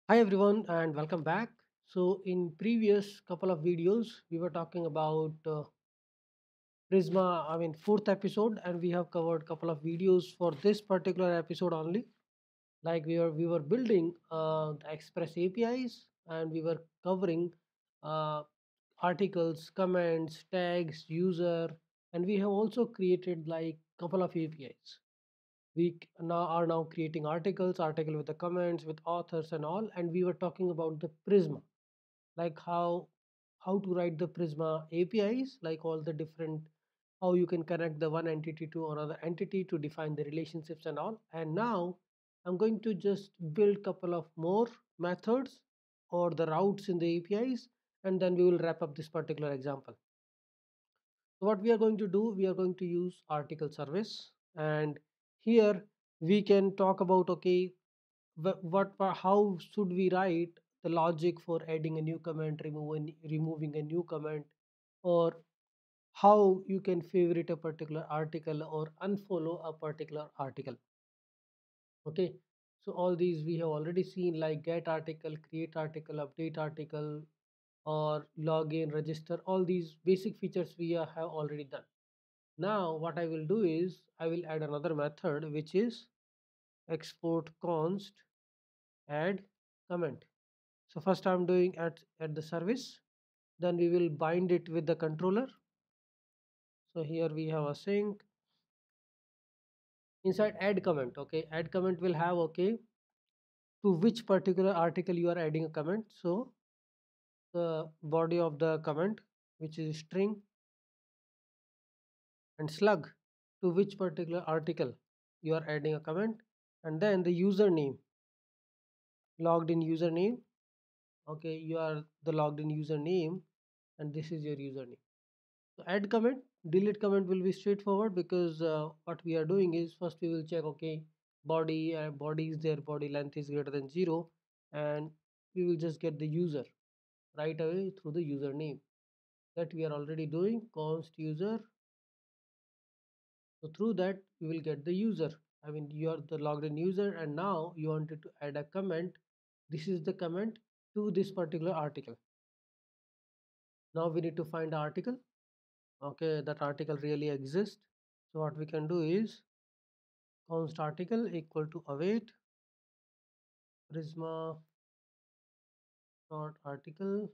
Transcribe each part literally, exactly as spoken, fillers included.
Hi everyone and welcome back. So in previous couple of videos we were talking about uh, Prisma, I mean fourth episode, and we have covered couple of videos for this particular episode only. Like we were we were building uh, the Express A P Is, and we were covering uh, articles, comments, tags, user, and we have also created like couple of A P Is. We c- now are now creating articles, article with the comments, with authors and all, and we were talking about the Prisma, like how how to write the Prisma A P Is, like all the different how you can connect the one entity to another entity to define the relationships and all. And now I'm going to just build couple of more methods or the routes in the A P Is, and then we will wrap up this particular example. So what we are going to do, we are going to use article service, and here we can talk about okay wh- what pa- how should we write the logic for adding a new comment, removing removing a new comment, or how you can favorite a particular article or unfollow a particular article. Okay, so all these we have already seen, like get article, create article, update article, or login, register. All these basic features we uh, have already done. Now what I will do is I will add another method, which is export const add comment. So first I'm doing at, at the service, then we will bind it with the controller. So here we have a sync inside add comment. Okay, add comment will have okay to which particular article you are adding a comment. So the body of the comment, which is string, and slug to which particular article you are adding a comment, and then the username, logged in username. Okay, you are the logged in username, and this is your username. So add comment, delete comment will be straightforward because uh, what we are doing is first we will check okay body uh, body is there, body length is greater than zero, and we will just get the user right away through the username that we are already doing const user. So through that we will get the user. I mean you are the logged in user, and now you wanted to add a comment. This is the comment to this particular article. Now we need to find the article. Okay, that article really exists. So what we can do is const article equal to await prisma dot article,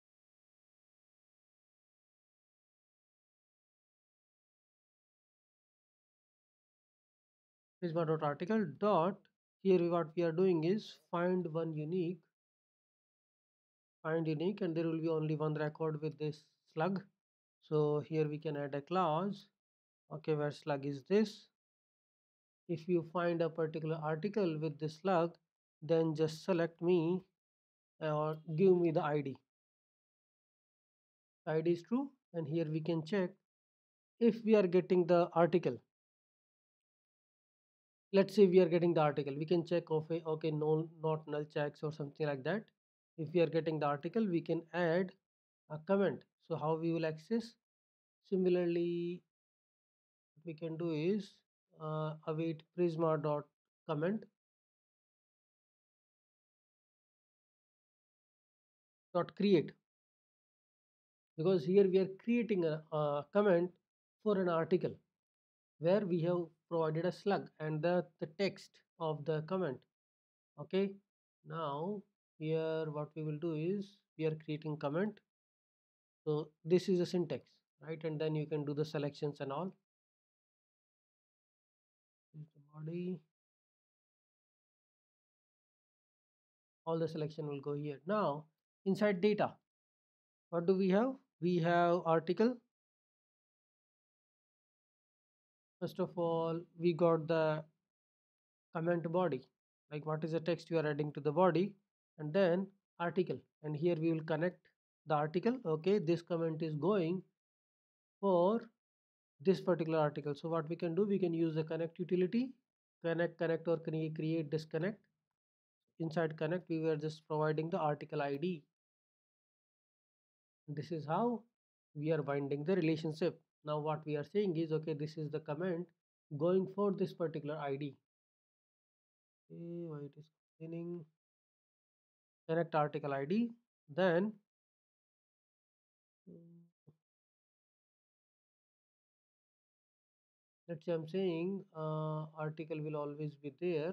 prisma dot article dot, here what we are doing is find one unique, find unique, and there will be only one record with this slug. So here we can add a clause, okay, where slug is this. If you find a particular article with this slug, then just select me or give me the id. Id is true, and here we can check if we are getting the article. Let's say we are getting the article, we can check okay, okay, no, not null checks or something like that. If we are getting the article, we can add a comment. So how we will access? Similarly, what we can do is uh, await prisma dot comment dot create, because here we are creating a, a comment for an article where we have provided a slug and the, the text of the comment. Okay, now here what we will do is we are creating comment. So this is a syntax, right? And then you can do the selections and all. This is the body, all the selection will go here. Now inside data, what do we have? We have article. First of all, we got the comment body, like what is the text you are adding to the body, and then article. And here we will connect the article. Okay, this comment is going for this particular article. So what we can do, we can use the connect utility, connect, connect, or cre- create disconnect. Inside connect, we were just providing the article I D. This is how we are binding the relationship. Now what we are saying is, okay, this is the comment going for this particular I D. Okay, why it is complaining? connect article I D. Then mm, let's say I'm saying uh, article will always be there.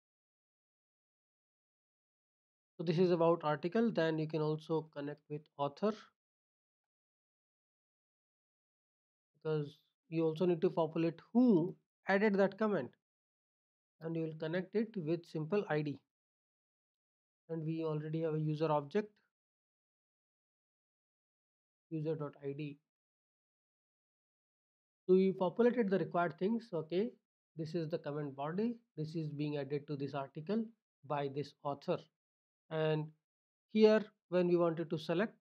So this is about article. Then you can also connect with author, because you also need to populate who added that comment, and you will connect it with simple I D. And we already have a user object, user.id. So we populated the required things. Okay, this is the comment body. This is being added to this article by this author. And here, when we wanted to select,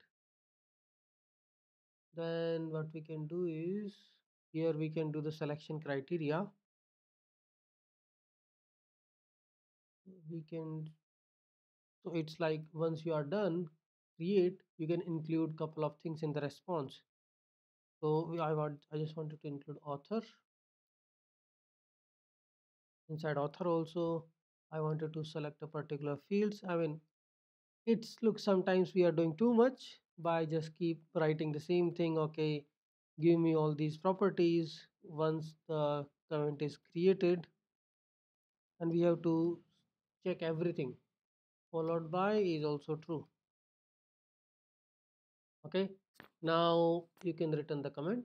then what we can do is, here we can do the selection criteria. We can, so it's like once you are done create, you can include couple of things in the response. So we- I want, I just wanted to include author. Inside author also, I wanted to select a particular fields. I mean, it's look, sometimes we are doing too much by just keep writing the same thing. Okay, give me all these properties once the comment is created, and we have to check everything. Followed by is also true. Okay, now you can return the comment.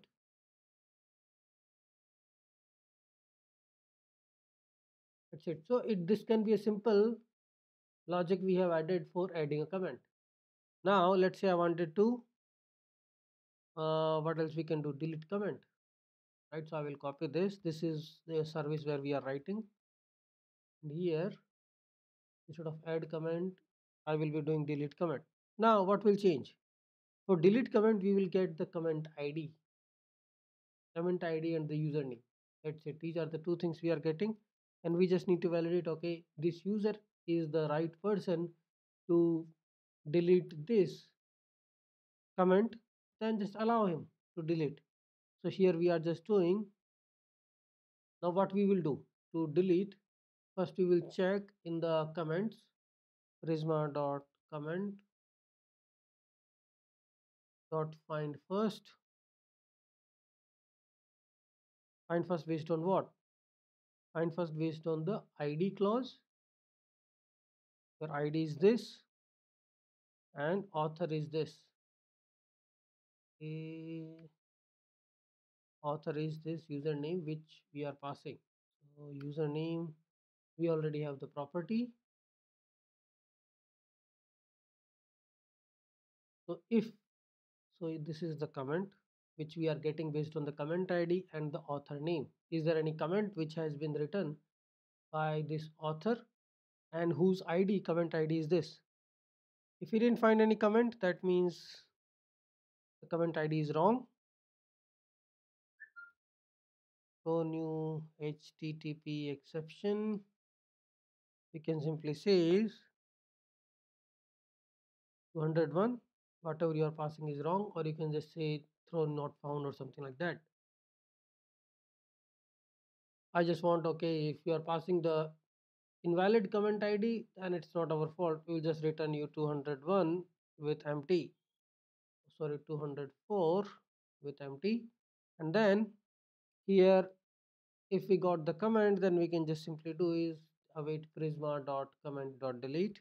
That's it. So it, this can be a simple logic we have added for adding a comment. Now let's say I wanted to uh, what else we can do, delete comment, right? So I will copy this. This is the service where we are writing, and here instead of add comment I will be doing delete comment. Now what will change? For delete comment we will get the comment id, comment id and the username. That's it. These are the two things we are getting, and we just need to validate, okay, this user is the right person to delete this comment, then just allow him to delete. So here we are just doing. Now what we will do to delete, first we will check in the comments, prisma dot comment dot find first. Find first based on what? Find first based on the id clause, where id is this and author is this. A author is this username which we are passing. So username, we already have the property. So if, so this is the comment which we are getting based on the comment id and the author name. Is there any comment which has been written by this author and whose id, comment id is this? If we didn't find any comment, that means the comment id is wrong. So new H T T P exception, we can simply say two hundred one, whatever you are passing is wrong, or you can just say throw not found or something like that. I just want, okay, if you are passing the invalid comment id, then it's not our fault. We'll just return you two hundred one with empty, sorry, two hundred four with empty. And then here, if we got the comment, then we can just simply do is await prisma dot comment dot delete.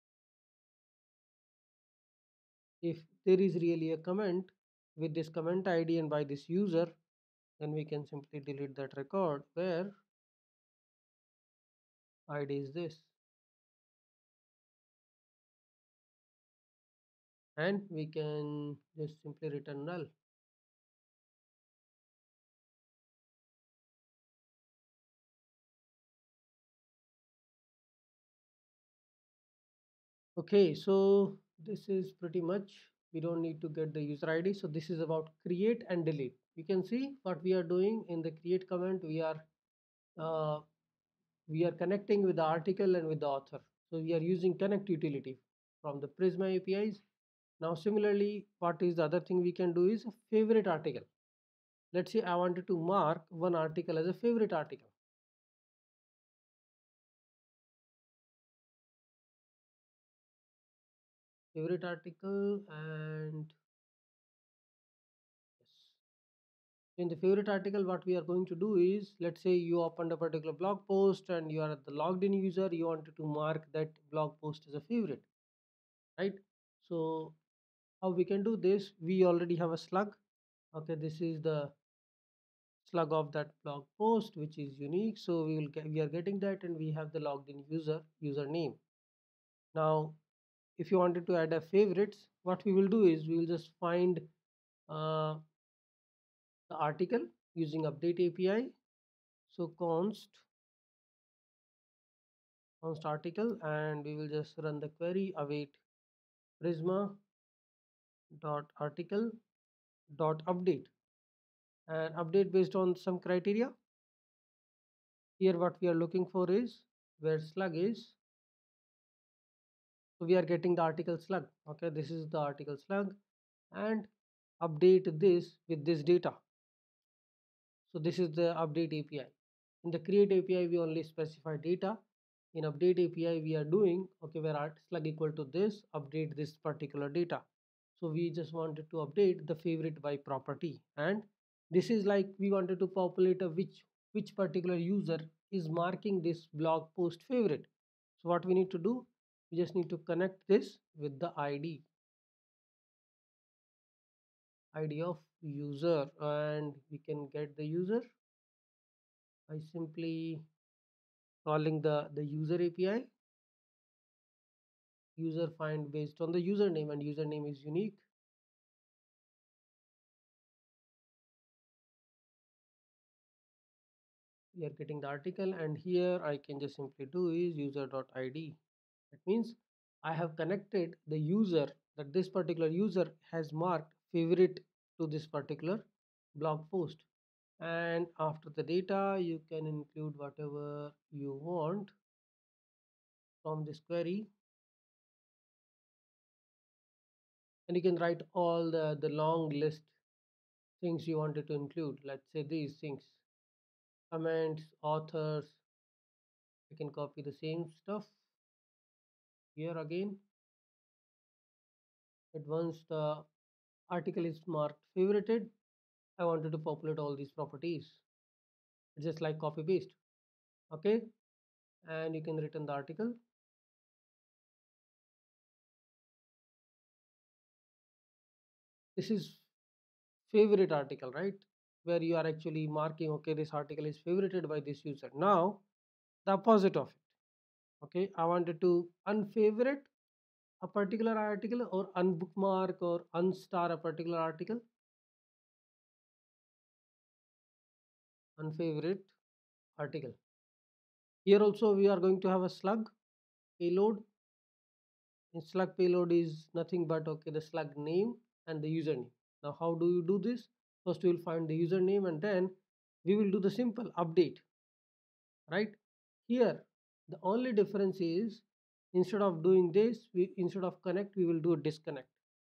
If there is really a comment with this comment id and by this user, then we can simply delete that record where id is this, and we can just simply return null. Okay, so this is pretty much, we don't need to get the user id. So this is about create and delete. You can see what we are doing in the create comment. We are uh, we are connecting with the article and with the author. So we are using connect utility from the Prisma A P Is. Now similarly, what is the other thing we can do is a favorite article. Let's say I wanted to mark one article as a favorite article. favorite article. And yes, in the favorite article, what we are going to do is, let's say you opened a particular blog post and you are the logged in user, you wanted to mark that blog post as a favorite, right? So how we can do this? We already have a slug. Okay, this is the slug of that blog post, which is unique. So we will get, we are getting that, and we have the logged in user username. Now, if you wanted to add a favorites, what we will do is we will just find uh, the article using update A P I. So const const article, and we will just run the query await prisma dot article dot update, and update based on some criteria. Here what we are looking for is where slug is. So we are getting the article slug. Okay, this is the article slug, and update this with this data. So this is the update A P I. In the create A P I, we only specify data. In update A P I, we are doing, okay, where art slug equal to this, update this particular data. So we just wanted to update the favorite by property, and this is like we wanted to populate a which which particular user is marking this blog post favorite. So what we need to do, we just need to connect this with the I D I D of user, and we can get the user by simply calling the the user A P I. User find based on the username, and username is unique. We are getting the article, and here I can just simply do is user.id. That means I have connected the user, that this particular user has marked favorite to this particular blog post. And after the data, you can include whatever you want from this query, and you can write all the the long list things you wanted to include. Let's say these things: comments, authors. I can copy the same stuff here again. But once the article is marked favorited, I wanted to populate all these properties. It's just like copy paste. Okay, and you can return the article. This is favorite article, right? Where you are actually marking, okay, this article is favorited by this user. Now the opposite of it. Okay, I wanted to unfavorite a particular article, or unbookmark or unstar a particular article. Unfavorite article. Here also we are going to have a slug payload. And slug payload is nothing but, okay, the slug name and the username. Now how do you do this? First we will find the username, and then we will do the simple update, right? Here the only difference is, instead of doing this, we instead of connect, we will do disconnect.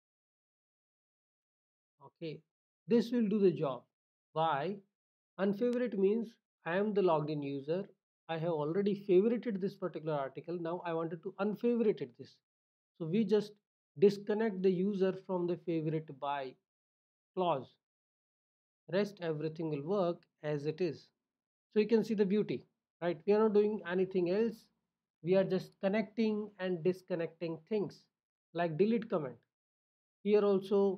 Okay, this will do the job. Why? Unfavorite means I am the logged in user, I have already favorited this particular article, now I wanted to unfavorite it this. So we just disconnect the user from the favorite by clause. Rest everything will work as it is. So you can see the beauty, right? We are not doing anything else. We are just connecting and disconnecting things, like delete command. Here also,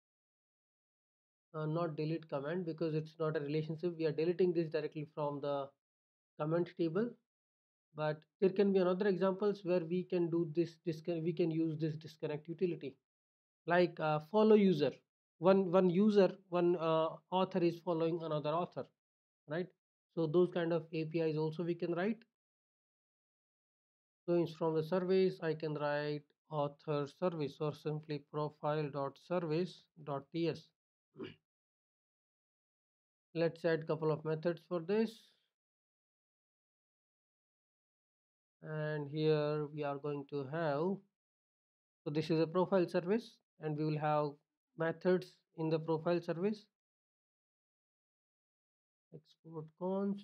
uh, not delete command, because it's not a relationship. We are deleting this directly from the comment table. But there can be another examples where we can do this disconnect. We can use this disconnect utility, like uh, follow user. One one user, one uh, author is following another author, right? So those kind of A P Is also we can write. So from the service, I can write author service, or simply profile dot service dot ts. Let's add couple of methods for this. And here we are going to have, so this is a profile service, and we will have methods in the profile service. Export const.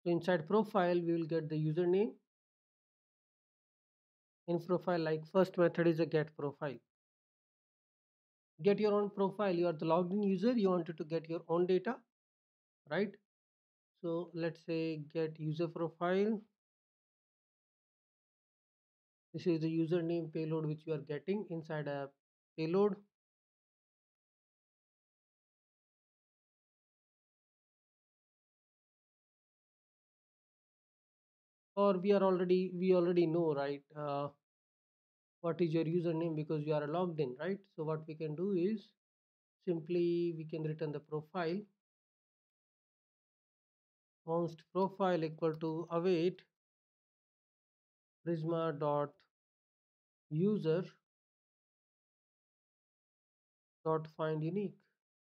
So inside profile, we will get the username. In profile, like first method is a get profile. Get your own profile. You are the logged in user. You wanted to get your own data, right? So let's say get user profile. This is the username payload which you are getting inside a payload. Or we are already we already know, right? Uh, what is your username because you are logged in, right? So what we can do is simply we can return the profile. Const profile equal to await prisma dot user dot find unique.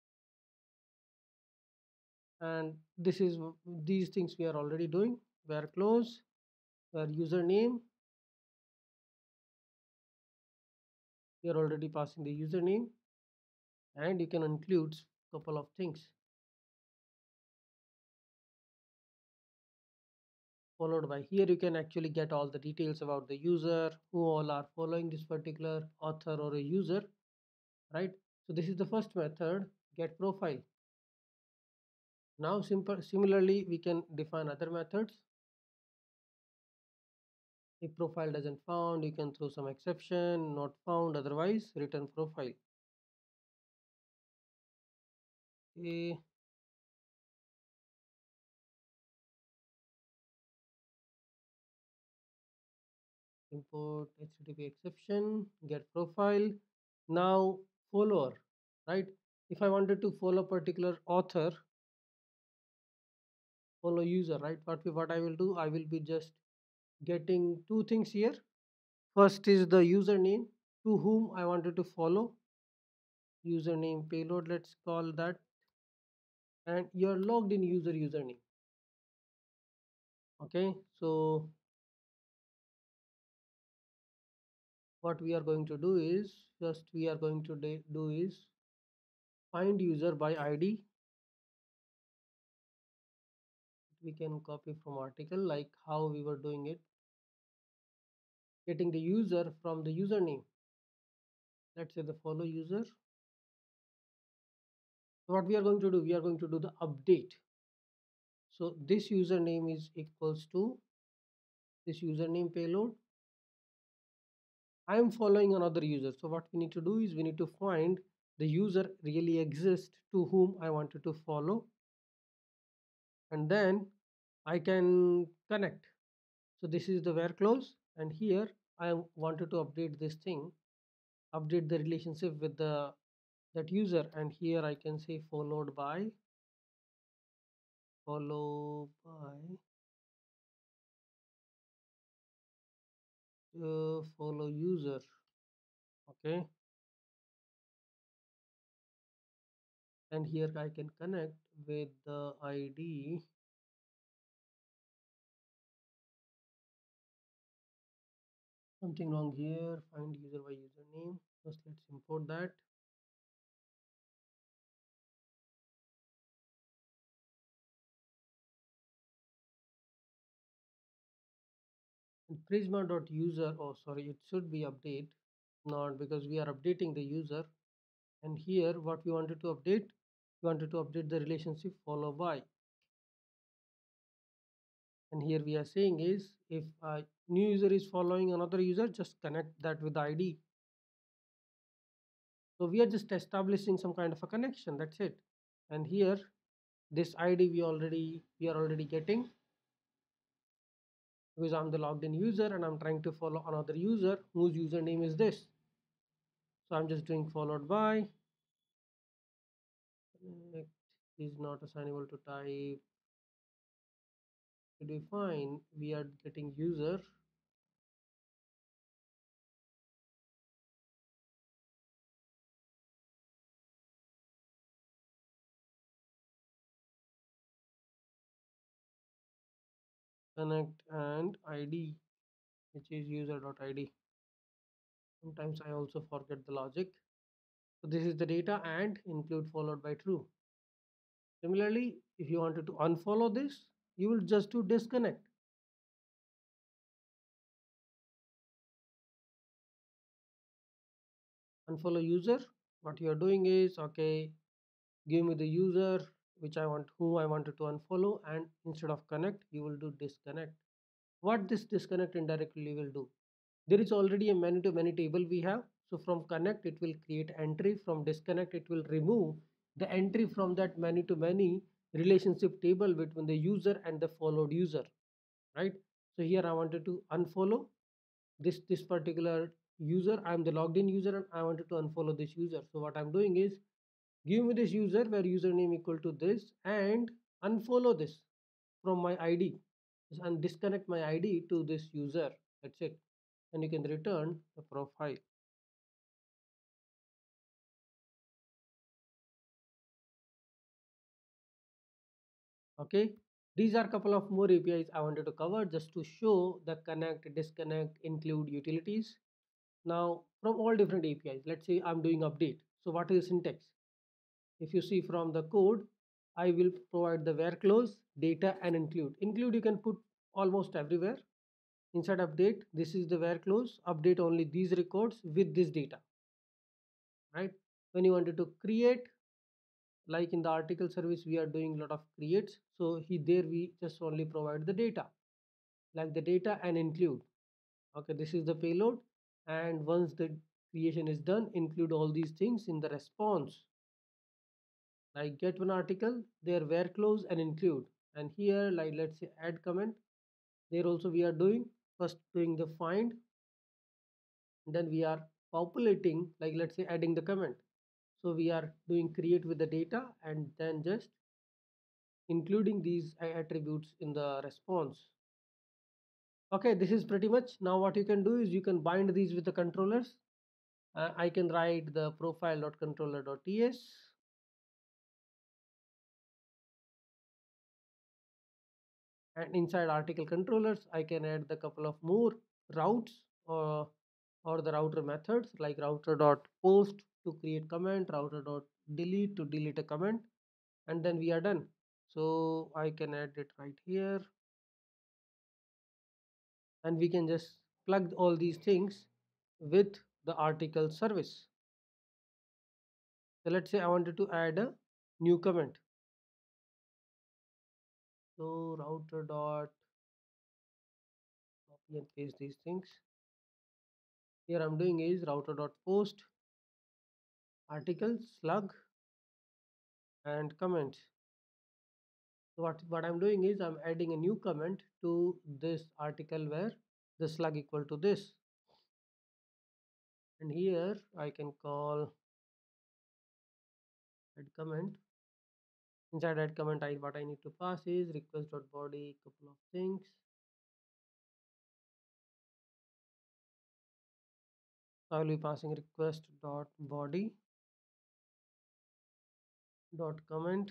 And this is these things we are already doing. Where close, where username, you are already passing the username, and you can include couple of things followed by. Here you can actually get all the details about the user, who all are following this particular author or a user, right? So this is the first method, get profile. Now simple similarly we can define other methods. If profile doesn't found, you can throw some exception, not found, otherwise return profile. Okay. Import H T T P exception, get profile. Now follower, right? If I wanted to follow particular author, follow user, right? What we, what I will do, I will be just getting two things here. First is the username to whom I wanted to follow, username payload, let's call that, and your logged in user username. Okay, so what we are going to do is just we are going to do is find user by I D. We can copy from article like how we were doing it, getting the user from the username. Let's say the follow user. So what we are going to do, we are going to do the update. So this username is equals to this username payload. I am following another user. So what we need to do is we need to find the user really exists to whom I wanted to follow, and then I can connect. So this is the where clause, and here I wanted to update this thing, update the relationship with the that user, and here I can say followed by follow by uh, follow user. Okay, and here I can connect with the I D. Something wrong here, find user by username. First let's import that. And prisma.user, oh sorry, it should be update, not because we are updating the user. And here what we wanted to update, we wanted to update the relationship follow by. And here we are saying is if a new user is following another user, just connect that with the I D. So we are just establishing some kind of a connection, that's it. And here this I D we already we are already getting because I'm the logged in user and I'm trying to follow another user whose username is this. So I'm just doing followed by. Connect is not assignable to type. To define, we are getting user. Connect and I D, which is user.id. Sometimes I also forget the logic. So this is the data and include followed by true. Similarly, if you wanted to unfollow this, You will just to disconnect. Unfollow user. What you are doing is, okay, give me the user which I want, whom I wanted to unfollow, and instead of connect, you will do disconnect. What this disconnect indirectly will do? There is already a many to many table we have. So from connect, it will create entry. From disconnect, it will remove the entry from that many to many relationship table between the user and the followed user, right? So here I wanted to unfollow this this particular user. I'm the logged in user and I wanted to unfollow this user. So what I'm doing is, give me this user where username equal to this and unfollow this from my I D and disconnect my I D to this user. That's it. And you can return the profile. Okay. These are a couple of more A P Is I wanted to cover just to show the connect, disconnect, include utilities. Now from all different A P Is, let's say I'm doing update. So what is syntax? If you see from the code, I will provide the where clause, data and include. Include you can put almost everywhere. Inside update, this is the where clause, update only these records with this data, right? When you wanted to create, like in the article service, we are doing a lot of creates. So he there we just only provide the data, like the data and include. Okay, this is the payload. And once the creation is done, include all these things in the response. Like get one article, there where clause and include. And here, like let's say add comment. There also we are doing first doing the find, then we are populating, like let's say adding the comment. So we are doing create with the data and then just including these attributes in the response. Okay, this is pretty much. Now what you can do is you can bind these with the controllers. uh, I can write the profile.controller.ts, and inside article controllers I can add the couple of more routes, or or the router methods, like router.post to create comment, router.delete to delete a comment, and then we are done. So I can add it right here, and we can just plug all these things with the article service. So let's say I wanted to add a new comment. So router dot copy and paste these things. Here I'm doing is router dot post article slug and comment. So what, what I'm doing is I'm adding a new comment to this article where the slug equal to this. And here I can call add comment. Inside add comment, I what I need to pass is request dot body couple of things. I will be passing request dot body dot comment.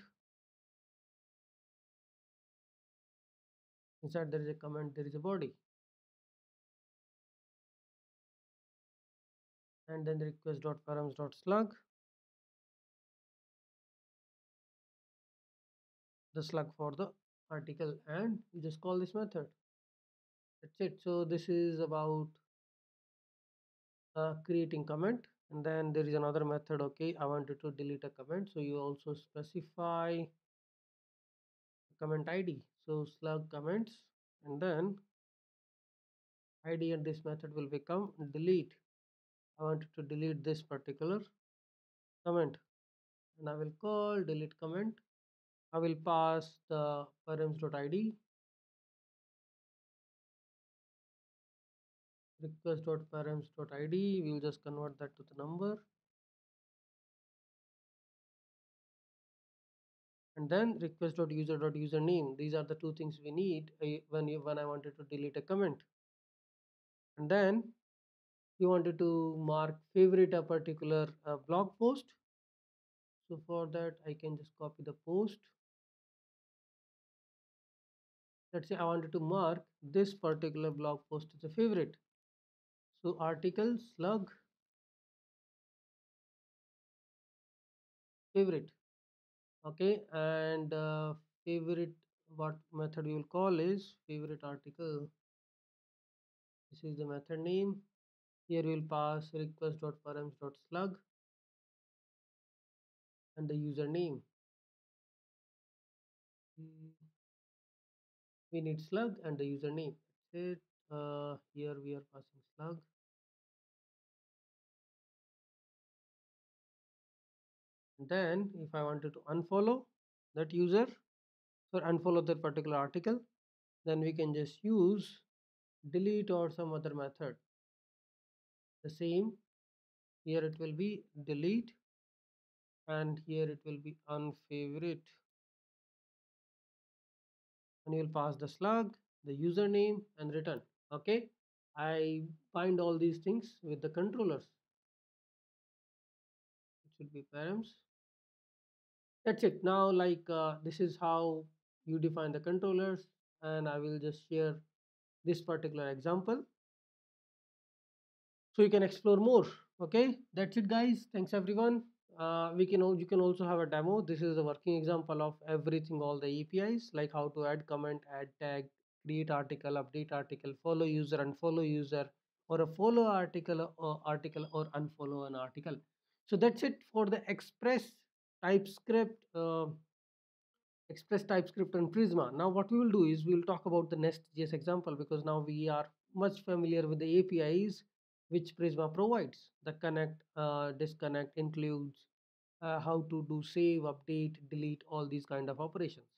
Inside there is a comment, there is a body, and then the request dot params dot slug, the slug for the article, and you just call this method. That's it. So this is about uh, creating comment. And then there is another method. Okay, I wanted to delete a comment, so you also specify comment id. So slug comments, and then id, and this method will become delete. I wanted to delete this particular comment, and I will call delete comment. I will pass the params.id, request.params.id. We will just convert that to the number, and then request.user.username. These are the two things we need uh, when you when I wanted to delete a comment. And then you wanted to mark favorite a particular uh, blog post. So for that I can just copy the post. Let's say I wanted to mark this particular blog post as a favorite. So article slug favorite. Okay, and uh, favorite what method we will call is favorite article. This is the method name. Here we will pass request.params.slug and the username. Mm, we need slug and the username. That's it. Uh, here we are passing slug. And then if I wanted to unfollow that user or unfollow that particular article, then we can just use delete or some other method. The same, here it will be delete and here it will be unfavorite, and you will pass the slug, the username and return. Okay, I bind all these things with the controllers. It should be params. That's it. Now, like uh, this is how you define the controllers, and I will just share this particular example so you can explore more. Okay, that's it guys, thanks everyone. Uh, we can al- you can also have a demo. This is a working example of everything, all the A P Is, like how to add comment, add tag, create article, update article, follow user, unfollow user, or a follow article or article or unfollow an article. So that's it for the express typescript uh, Express TypeScript and Prisma. Now what we will do is we will talk about the Nest.js example, because now we are much familiar with the A P Is which Prisma provides. The connect, uh, disconnect includes uh, how to do save, update, delete, all these kind of operations.